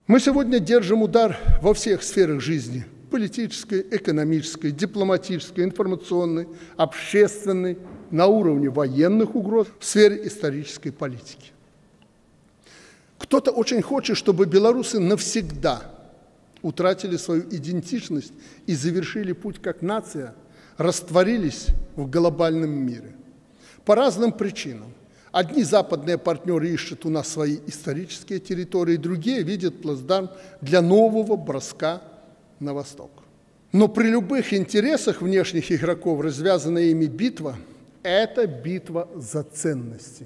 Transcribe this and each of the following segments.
Мы сегодня держим удар во всех сферах жизни – политической, экономической, дипломатической, информационной, общественной, на уровне военных угроз, в сфере исторической политики. Кто-то очень хочет, чтобы белорусы навсегда утратили свою идентичность и завершили путь как нация, растворились в глобальном мире. По разным причинам. Одни западные партнеры ищут у нас свои исторические территории, другие видят плацдарм для нового броска на восток. Но при любых интересах внешних игроков развязанная ими битва – это битва за ценности.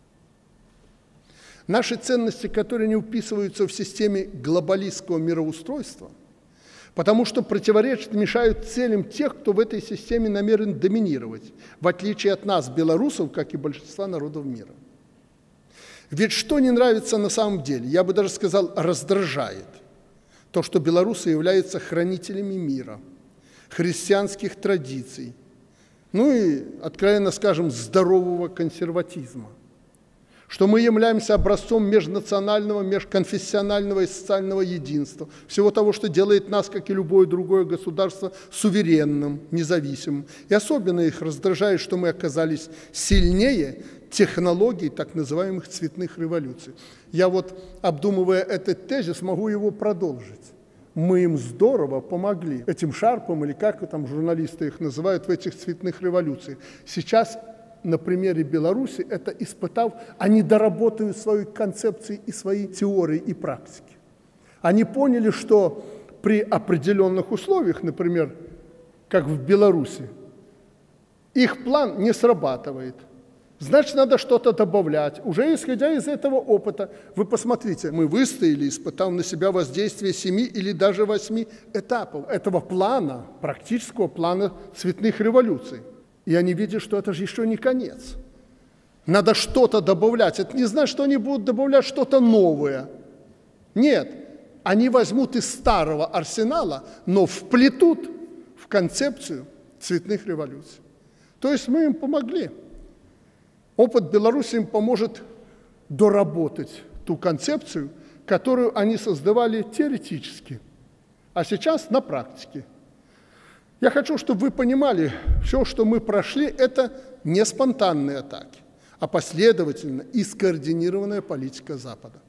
Наши ценности, которые не вписываются в системе глобалистского мироустройства, потому что противоречат, мешают целям тех, кто в этой системе намерен доминировать, в отличие от нас, белорусов, как и большинства народов мира. Ведь что не нравится на самом деле, я бы даже сказал, раздражает, то, что белорусы являются хранителями мира, христианских традиций, ну и, откровенно скажем, здорового консерватизма, что мы являемся образцом межнационального, межконфессионального и социального единства, всего того, что делает нас, как и любое другое государство, суверенным, независимым. И особенно их раздражает, что мы оказались сильнее технологий так называемых цветных революций. Я вот, обдумывая этот тезис, могу его продолжить. Мы им здорово помогли, этим шарпам, или как там журналисты их называют, в этих цветных революциях. Сейчас на примере Беларуси, это испытав, они доработают свои концепции и свои теории и практики. Они поняли, что при определенных условиях, например, как в Беларуси, их план не срабатывает. Значит, надо что-то добавлять. Уже исходя из этого опыта, вы посмотрите, мы выстояли, испытав на себя воздействие 7 или даже 8 этапов этого плана, практического плана цветных революций. И они видят, что это же еще не конец. Надо что-то добавлять. Это не значит, что они будут добавлять что-то новое. Нет, они возьмут из старого арсенала, но вплетут в концепцию цветных революций. То есть мы им помогли. Опыт Беларуси им поможет доработать ту концепцию, которую они создавали теоретически, а сейчас на практике. Я хочу, чтобы вы понимали, все, что мы прошли, это не спонтанные атаки, а последовательная и скоординированная политика Запада.